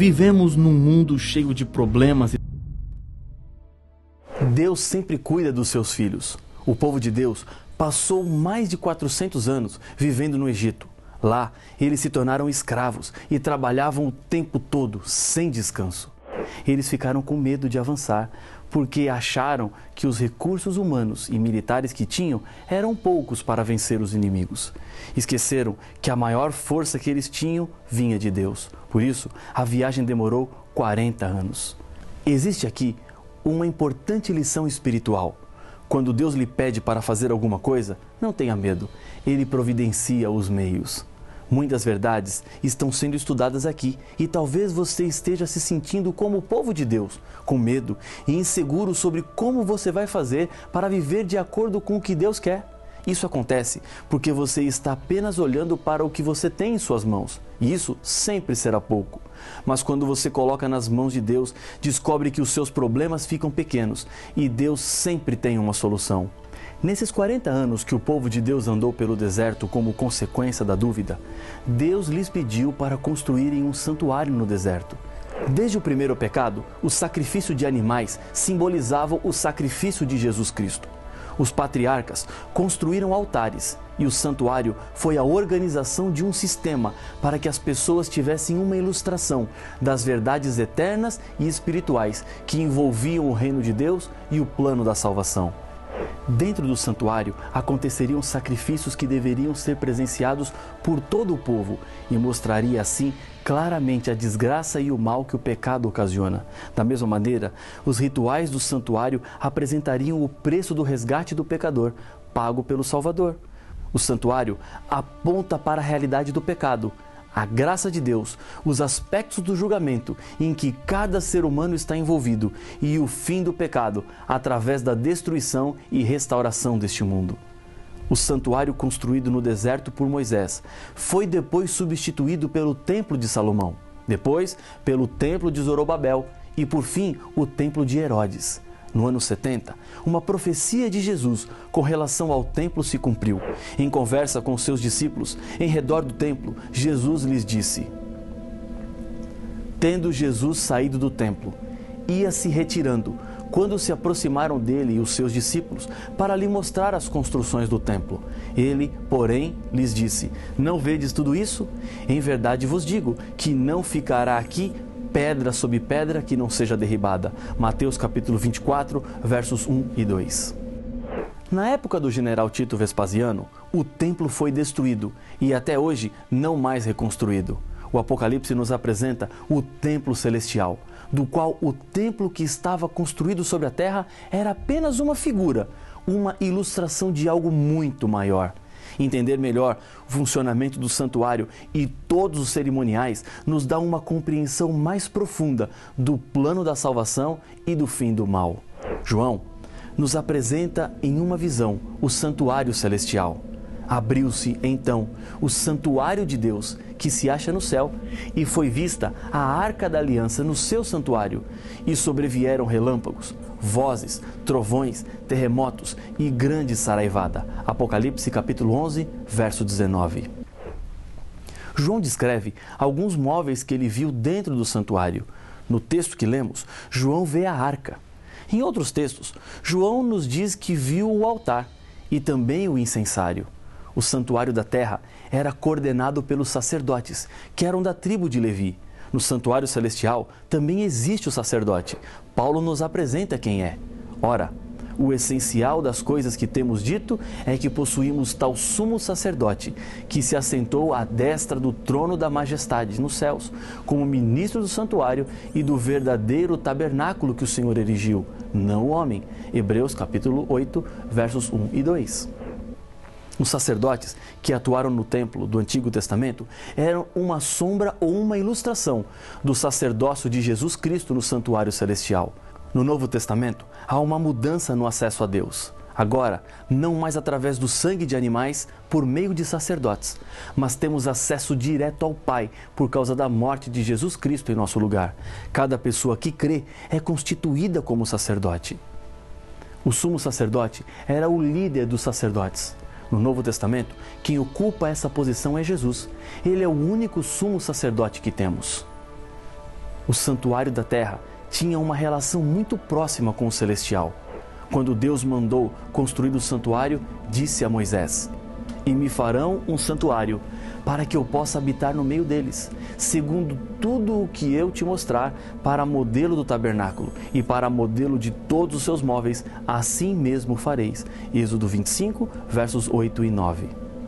Vivemos num mundo cheio de problemas. Deus sempre cuida dos seus filhos. O povo de Deus passou mais de 400 anos vivendo no Egito. Lá, eles se tornaram escravos e trabalhavam o tempo todo, sem descanso. Eles ficaram com medo de avançar, porque acharam que os recursos humanos e militares que tinham eram poucos para vencer os inimigos. Esqueceram que a maior força que eles tinham vinha de Deus. Por isso, a viagem demorou 40 anos. Existe aqui uma importante lição espiritual. Quando Deus lhe pede para fazer alguma coisa, não tenha medo. Ele providencia os meios. Muitas verdades estão sendo estudadas aqui e talvez você esteja se sentindo como o povo de Deus, com medo e inseguro sobre como você vai fazer para viver de acordo com o que Deus quer. Isso acontece porque você está apenas olhando para o que você tem em suas mãos, e isso sempre será pouco. Mas quando você coloca nas mãos de Deus, descobre que os seus problemas ficam pequenos e Deus sempre tem uma solução. Nesses 40 anos que o povo de Deus andou pelo deserto como consequência da dúvida, Deus lhes pediu para construírem um santuário no deserto. Desde o primeiro pecado, o sacrifício de animais simbolizava o sacrifício de Jesus Cristo. Os patriarcas construíram altares e o santuário foi a organização de um sistema para que as pessoas tivessem uma ilustração das verdades eternas e espirituais que envolviam o reino de Deus e o plano da salvação. Dentro do santuário aconteceriam sacrifícios que deveriam ser presenciados por todo o povo e mostraria assim claramente a desgraça e o mal que o pecado ocasiona. Da mesma maneira, os rituais do santuário apresentariam o preço do resgate do pecador, pago pelo Salvador. O santuário aponta para a realidade do pecado, a graça de Deus, os aspectos do julgamento em que cada ser humano está envolvido e o fim do pecado através da destruição e restauração deste mundo. O santuário construído no deserto por Moisés foi depois substituído pelo Templo de Salomão, depois pelo Templo de Zorobabel e por fim o Templo de Herodes. No ano 70, uma profecia de Jesus com relação ao templo se cumpriu. Em conversa com seus discípulos, em redor do templo, Jesus lhes disse: Tendo Jesus saído do templo, ia se retirando, quando se aproximaram dele e os seus discípulos para lhe mostrar as construções do templo. Ele, porém, lhes disse: Não vedes tudo isso? Em verdade vos digo que não ficará aqui pedra sobre pedra que não seja derribada. Mateus capítulo 24, versos 1 e 2. Na época do general Tito Vespasiano, o templo foi destruído e até hoje não mais reconstruído. O Apocalipse nos apresenta o templo celestial, do qual o templo que estava construído sobre a terra era apenas uma figura, uma ilustração de algo muito maior. Entender melhor o funcionamento do santuário e todos os cerimoniais nos dá uma compreensão mais profunda do plano da salvação e do fim do mal. João nos apresenta em uma visão o santuário celestial. Abriu-se, então, o santuário de Deus, que se acha no céu, e foi vista a arca da aliança no seu santuário, e sobrevieram relâmpagos, vozes, trovões, terremotos e grande saraivada. Apocalipse capítulo 11, verso 19. João descreve alguns móveis que ele viu dentro do santuário. No texto que lemos, João vê a arca. Em outros textos, João nos diz que viu o altar e também o incensário. O santuário da terra era coordenado pelos sacerdotes, que eram da tribo de Levi. No santuário celestial também existe o sacerdote. Paulo nos apresenta quem é. Ora, o essencial das coisas que temos dito é que possuímos tal sumo sacerdote, que se assentou à destra do trono da majestade nos céus, como ministro do santuário e do verdadeiro tabernáculo que o Senhor erigiu, não o homem. Hebreus capítulo 8, versos 1 e 2. Os sacerdotes que atuaram no templo do Antigo Testamento eram uma sombra ou uma ilustração do sacerdócio de Jesus Cristo no santuário celestial. No Novo Testamento, há uma mudança no acesso a Deus. Agora, não mais através do sangue de animais por meio de sacerdotes, mas temos acesso direto ao Pai por causa da morte de Jesus Cristo em nosso lugar. Cada pessoa que crê é constituída como sacerdote. O sumo sacerdote era o líder dos sacerdotes. No Novo Testamento, quem ocupa essa posição é Jesus. Ele é o único sumo sacerdote que temos. O santuário da terra tinha uma relação muito próxima com o celestial. Quando Deus mandou construir o santuário, disse a Moisés: "E me farão um santuário, para que eu possa habitar no meio deles, segundo tudo o que eu te mostrar, para modelo do tabernáculo e para modelo de todos os seus móveis, assim mesmo fareis." Êxodo 25, versos 8 e 9.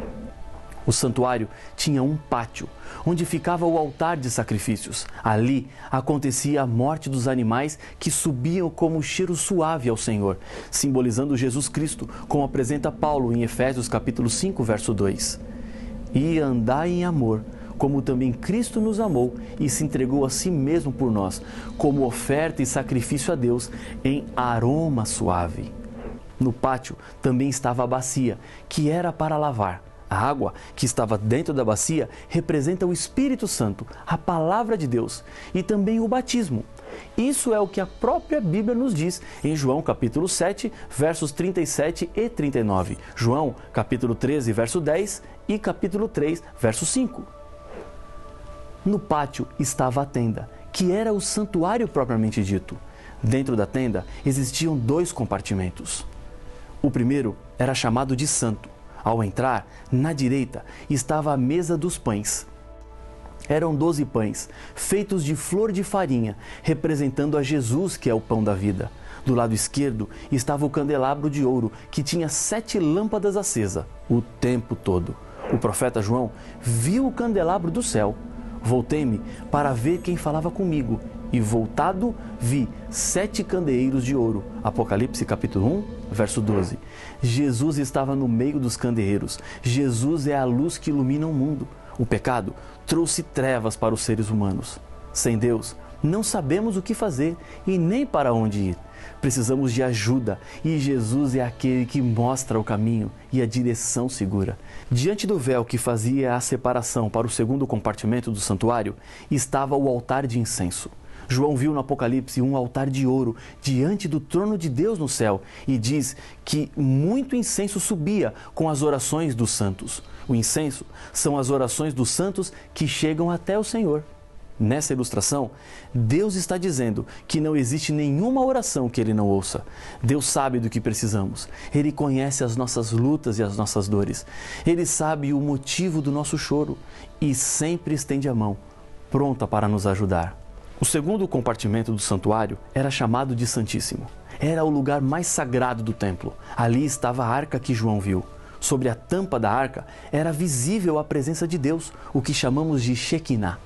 O santuário tinha um pátio, onde ficava o altar de sacrifícios. Ali acontecia a morte dos animais que subiam como cheiro suave ao Senhor, simbolizando Jesus Cristo, como apresenta Paulo em Efésios capítulo 5, verso 2. "E andai em amor, como também Cristo nos amou e se entregou a si mesmo por nós, como oferta e sacrifício a Deus em aroma suave." No pátio também estava a bacia, que era para lavar. A água que estava dentro da bacia representa o Espírito Santo, a palavra de Deus, e também o batismo. Isso é o que a própria Bíblia nos diz em João capítulo 7, versos 37 e 39, João capítulo 13, verso 10 e capítulo 3, verso 5. No pátio estava a tenda, que era o santuário propriamente dito. Dentro da tenda existiam 2 compartimentos. O primeiro era chamado de santo. Ao entrar, na direita, estava a mesa dos pães. Eram 12 pães, feitos de flor de farinha, representando a Jesus, que é o pão da vida. Do lado esquerdo estava o candelabro de ouro, que tinha 7 lâmpadas acesas, o tempo todo. O profeta João viu o candelabro do céu. Voltei-me para ver quem falava comigo, e voltado vi 7 candeeiros de ouro. Apocalipse capítulo 1, verso 12. Jesus estava no meio dos candeeiros. Jesus é a luz que ilumina o mundo. O pecado trouxe trevas para os seres humanos. Sem Deus, não sabemos o que fazer e nem para onde ir. Precisamos de ajuda e Jesus é aquele que mostra o caminho e a direção segura. Diante do véu que fazia a separação para o segundo compartimento do santuário, estava o altar de incenso. João viu no Apocalipse um altar de ouro diante do trono de Deus no céu e diz que muito incenso subia com as orações dos santos. O incenso são as orações dos santos que chegam até o Senhor. Nessa ilustração, Deus está dizendo que não existe nenhuma oração que Ele não ouça. Deus sabe do que precisamos. Ele conhece as nossas lutas e as nossas dores. Ele sabe o motivo do nosso choro e sempre estende a mão, pronta para nos ajudar. O segundo compartimento do santuário era chamado de Santíssimo. Era o lugar mais sagrado do templo. Ali estava a arca que João viu. Sobre a tampa da arca era visível a presença de Deus, o que chamamos de Shekinah.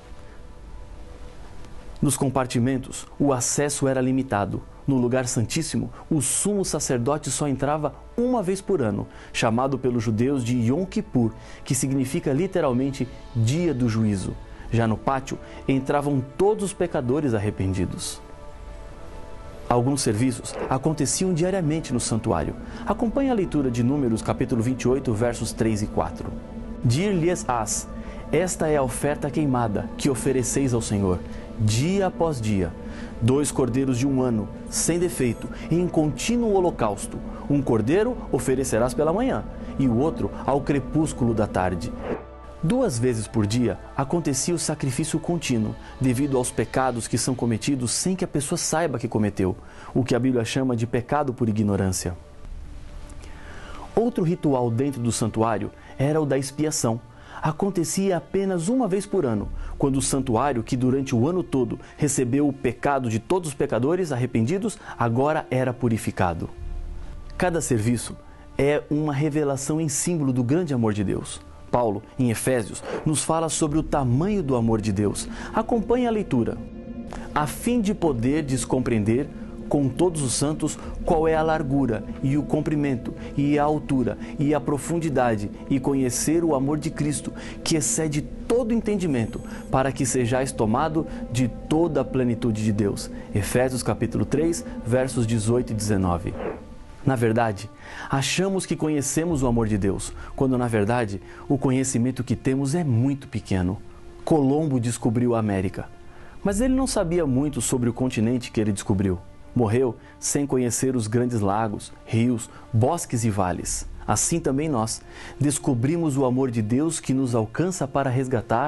Nos compartimentos, o acesso era limitado. No lugar santíssimo, o sumo sacerdote só entrava uma vez por ano, chamado pelos judeus de Yom Kippur, que significa literalmente Dia do Juízo. Já no pátio, entravam todos os pecadores arrependidos. Alguns serviços aconteciam diariamente no santuário. Acompanhe a leitura de Números capítulo 28, versos 3 e 4. Dir-lhes-ás: esta é a oferta queimada que ofereceis ao Senhor, dia após dia. 2 cordeiros de 1 ano, sem defeito, em contínuo holocausto. 1 cordeiro oferecerás pela manhã, e o outro ao crepúsculo da tarde. 2 vezes por dia acontecia o sacrifício contínuo, devido aos pecados que são cometidos sem que a pessoa saiba que cometeu, o que a Bíblia chama de pecado por ignorância. Outro ritual dentro do santuário era o da expiação. Acontecia apenas 1 vez por ano, quando o santuário, que durante o ano todo recebeu o pecado de todos os pecadores arrependidos, agora era purificado. Cada serviço é uma revelação em símbolo do grande amor de Deus. Paulo, em Efésios, nos fala sobre o tamanho do amor de Deus. Acompanhe a leitura. A fim de poderdes compreender com todos os santos qual é a largura e o comprimento e a altura e a profundidade, e conhecer o amor de Cristo, que excede todo entendimento, para que sejais tomado de toda a plenitude de Deus. Efésios capítulo 3, versos 18 e 19. Na verdade, achamos que conhecemos o amor de Deus, quando na verdade o conhecimento que temos é muito pequeno. Colombo descobriu a América, mas ele não sabia muito sobre o continente que ele descobriu. Morreu sem conhecer os grandes lagos, rios, bosques e vales. Assim também nós descobrimos o amor de Deus que nos alcança para resgatar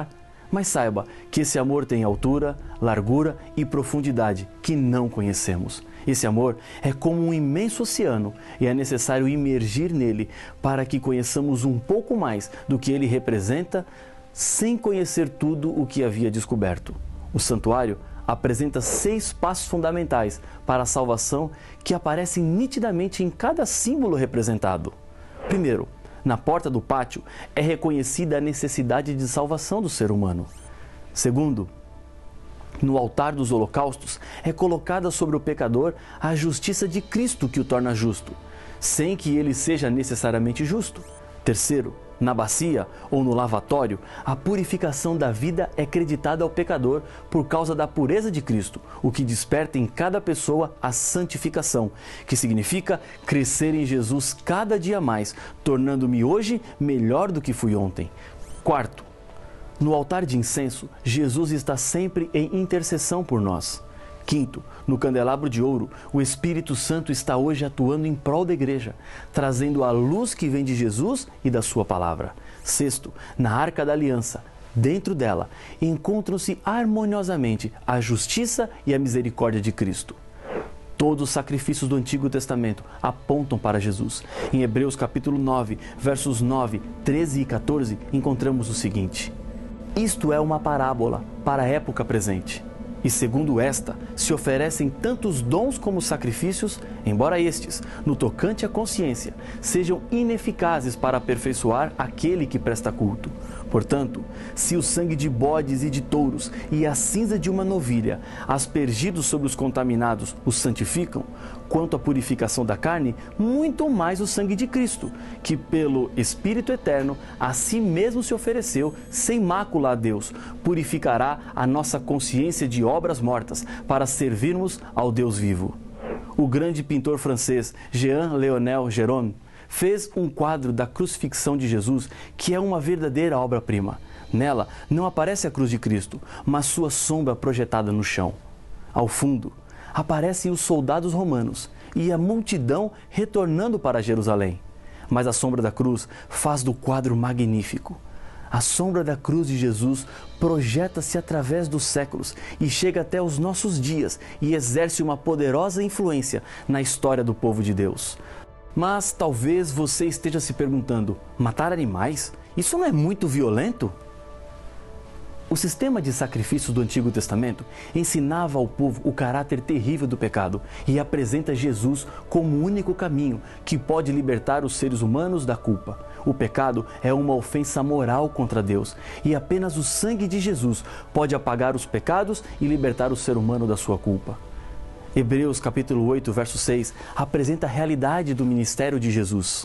Mas saiba que esse amor tem altura, largura e profundidade que não conhecemos. Esse amor é como um imenso oceano e é necessário imergir nele para que conheçamos um pouco mais do que ele representa, sem conhecer tudo o que havia descoberto. O santuário apresenta 6 passos fundamentais para a salvação que aparecem nitidamente em cada símbolo representado. Primeiro, na porta do pátio é reconhecida a necessidade de salvação do ser humano. Segundo, no altar dos holocaustos é colocada sobre o pecador a justiça de Cristo que o torna justo, sem que ele seja necessariamente justo. Terceiro, na bacia ou no lavatório, a purificação da vida é creditada ao pecador por causa da pureza de Cristo, o que desperta em cada pessoa a santificação, que significa crescer em Jesus cada dia mais, tornando-me hoje melhor do que fui ontem. Quarto, no altar de incenso, Jesus está sempre em intercessão por nós. Quinto, no candelabro de ouro, o Espírito Santo está hoje atuando em prol da igreja, trazendo a luz que vem de Jesus e da sua palavra. Sexto, na Arca da Aliança, dentro dela, encontram-se harmoniosamente a justiça e a misericórdia de Cristo. Todos os sacrifícios do Antigo Testamento apontam para Jesus. Em Hebreus capítulo 9, versos 9, 13 e 14, encontramos o seguinte: isto é uma parábola para a época presente. E segundo esta, se oferecem tantos dons como sacrifícios, embora estes, no tocante à consciência, sejam ineficazes para aperfeiçoar aquele que presta culto. Portanto, se o sangue de bodes e de touros e a cinza de uma novilha, aspergidos sobre os contaminados, os santificam, quanto à purificação da carne, muito mais o sangue de Cristo, que pelo Espírito Eterno a si mesmo se ofereceu sem mácula a Deus, purificará a nossa consciência de obras mortas para servirmos ao Deus vivo. O grande pintor francês Jean-Léonel Gérôme fez um quadro da crucifixão de Jesus que é uma verdadeira obra-prima. Nela não aparece a cruz de Cristo, mas sua sombra projetada no chão. Ao fundo, aparecem os soldados romanos e a multidão retornando para Jerusalém. Mas a sombra da cruz faz do quadro magnífico. A sombra da cruz de Jesus projeta-se através dos séculos e chega até os nossos dias e exerce uma poderosa influência na história do povo de Deus. Mas talvez você esteja se perguntando: matar animais? Isso não é muito violento? O sistema de sacrifícios do Antigo Testamento ensinava ao povo o caráter terrível do pecado e apresenta Jesus como o único caminho que pode libertar os seres humanos da culpa. O pecado é uma ofensa moral contra Deus e apenas o sangue de Jesus pode apagar os pecados e libertar o ser humano da sua culpa. Hebreus capítulo 8, verso 6, apresenta a realidade do ministério de Jesus.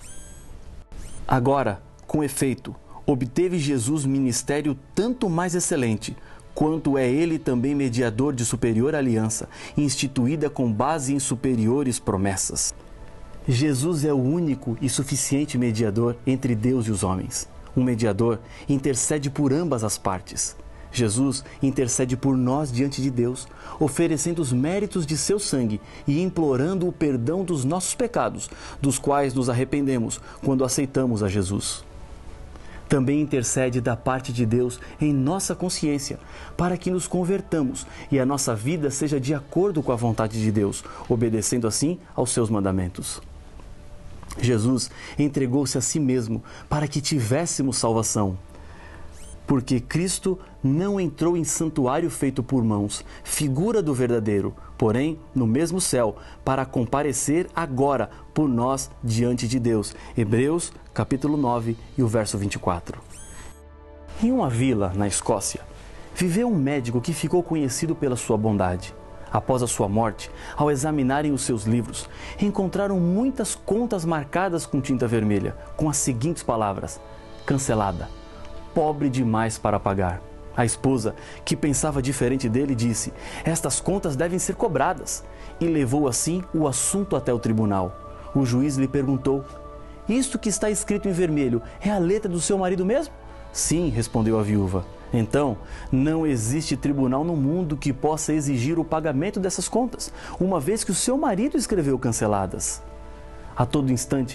Agora, com efeito, obteve Jesus ministério tanto mais excelente, quanto é ele também mediador de superior aliança, instituída com base em superiores promessas. Jesus é o único e suficiente mediador entre Deus e os homens. Um mediador intercede por ambas as partes. Jesus intercede por nós diante de Deus, oferecendo os méritos de seu sangue e implorando o perdão dos nossos pecados, dos quais nos arrependemos quando aceitamos a Jesus. Também intercede da parte de Deus em nossa consciência, para que nos convertamos e a nossa vida seja de acordo com a vontade de Deus, obedecendo assim aos seus mandamentos. Jesus entregou-se a si mesmo para que tivéssemos salvação. Porque Cristo não entrou em santuário feito por mãos, figura do verdadeiro, porém no mesmo céu, para comparecer agora por nós diante de Deus. Hebreus capítulo 9 e o verso 24. Em uma vila na Escócia, viveu um médico que ficou conhecido pela sua bondade. Após a sua morte, ao examinarem os seus livros, encontraram muitas contas marcadas com tinta vermelha, com as seguintes palavras: cancelada, pobre demais para pagar. A esposa, que pensava diferente dele, disse: estas contas devem ser cobradas, e levou assim o assunto até o tribunal. O juiz lhe perguntou: isto que está escrito em vermelho é a letra do seu marido mesmo? Sim, respondeu a viúva. Então, não existe tribunal no mundo que possa exigir o pagamento dessas contas, uma vez que o seu marido escreveu canceladas. A todo instante,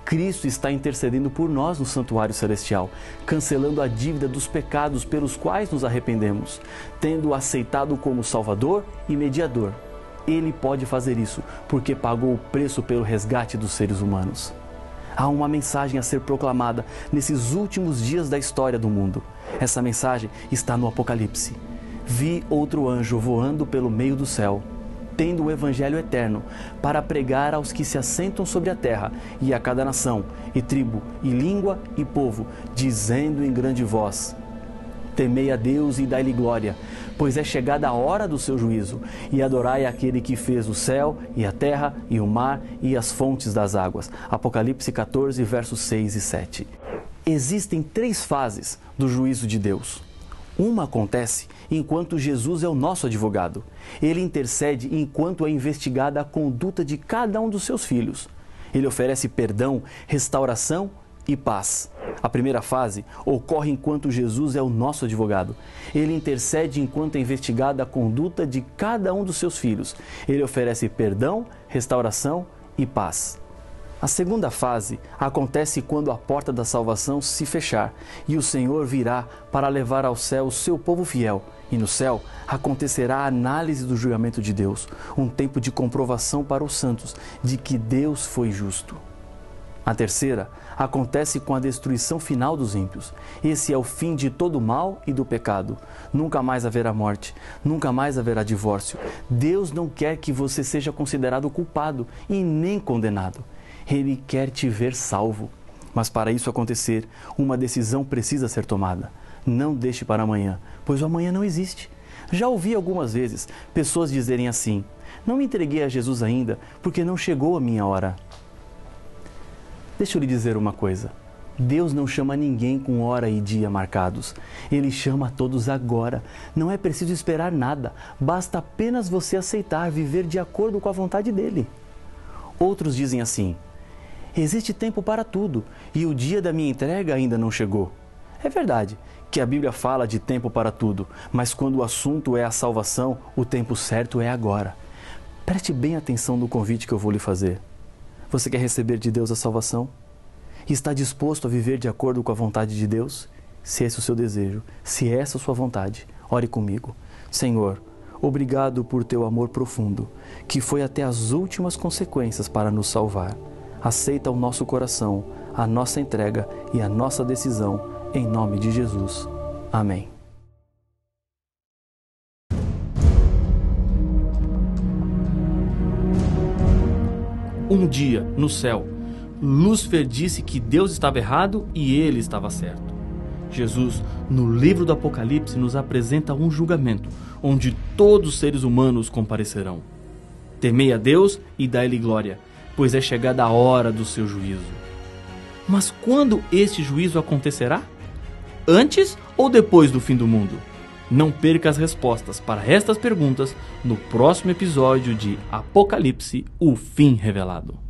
Cristo está intercedendo por nós no santuário celestial, cancelando a dívida dos pecados pelos quais nos arrependemos, tendo-o aceitado como Salvador e Mediador. Ele pode fazer isso porque pagou o preço pelo resgate dos seres humanos. Há uma mensagem a ser proclamada nesses últimos dias da história do mundo. Essa mensagem está no Apocalipse. Vi outro anjo voando pelo meio do céu, tendo o evangelho eterno, para pregar aos que se assentam sobre a terra, e a cada nação, e tribo, e língua, e povo, dizendo em grande voz: temei a Deus e dai-lhe glória, pois é chegada a hora do seu juízo, e adorai aquele que fez o céu, e a terra, e o mar, e as fontes das águas. Apocalipse 14, versos 6 e 7. Existem 3 fases do juízo de Deus. Uma acontece enquanto Jesus é o nosso advogado. Ele intercede enquanto é investigada a conduta de cada um dos seus filhos. Ele oferece perdão, restauração e paz. A primeira fase ocorre enquanto Jesus é o nosso advogado. Ele intercede enquanto é investigada a conduta de cada um dos seus filhos. Ele oferece perdão, restauração e paz. A segunda fase acontece quando a porta da salvação se fechar e o Senhor virá para levar ao céu o seu povo fiel. E no céu acontecerá a análise do julgamento de Deus, um tempo de comprovação para os santos de que Deus foi justo. A terceira acontece com a destruição final dos ímpios. Esse é o fim de todo o mal e do pecado. Nunca mais haverá morte, nunca mais haverá divórcio. Deus não quer que você seja considerado culpado e nem condenado. Ele quer te ver salvo. Mas para isso acontecer, uma decisão precisa ser tomada. Não deixe para amanhã, pois o amanhã não existe. Já ouvi algumas vezes pessoas dizerem assim: não me entreguei a Jesus ainda, porque não chegou a minha hora. Deixa eu lhe dizer uma coisa. Deus não chama ninguém com hora e dia marcados. Ele chama a todos agora. Não é preciso esperar nada. Basta apenas você aceitar viver de acordo com a vontade dele. Outros dizem assim: existe tempo para tudo e o dia da minha entrega ainda não chegou. É verdade que a Bíblia fala de tempo para tudo, mas quando o assunto é a salvação, o tempo certo é agora. Preste bem atenção no convite que eu vou lhe fazer. Você quer receber de Deus a salvação? Está disposto a viver de acordo com a vontade de Deus? Se esse é o seu desejo, se essa é a sua vontade, ore comigo. Senhor, obrigado por teu amor profundo, que foi até as últimas consequências para nos salvar. Aceita o nosso coração, a nossa entrega e a nossa decisão, em nome de Jesus. Amém. Um dia, no céu, Lúcifer disse que Deus estava errado e ele estava certo. Jesus, no livro do Apocalipse, nos apresenta um julgamento, onde todos os seres humanos comparecerão. Temei a Deus e dai-lhe glória, pois é chegada a hora do seu juízo. Mas quando este juízo acontecerá? Antes ou depois do fim do mundo? Não perca as respostas para estas perguntas no próximo episódio de Apocalipse, o fim revelado.